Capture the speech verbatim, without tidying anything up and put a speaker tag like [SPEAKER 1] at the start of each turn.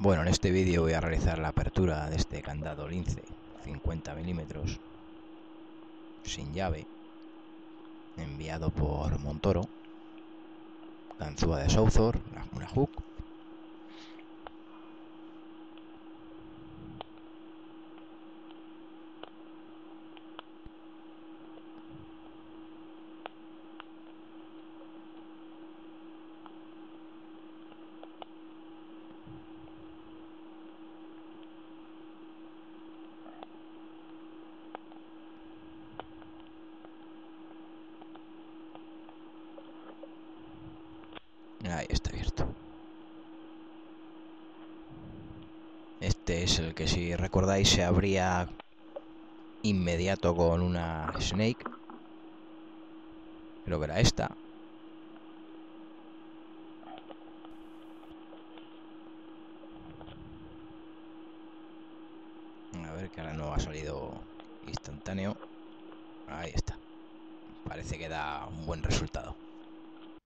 [SPEAKER 1] Bueno, en este vídeo voy a realizar la apertura de este candado lince cincuenta milímetros sin llave, enviado por Montoro, ganzúa de Southor, una hook. Ahí está abierto. Este es el que, si recordáis, se abría inmediato con una Snake. Creo que era esta. A ver, que ahora no ha salido instantáneo. Ahí está. Parece que da un buen resultado.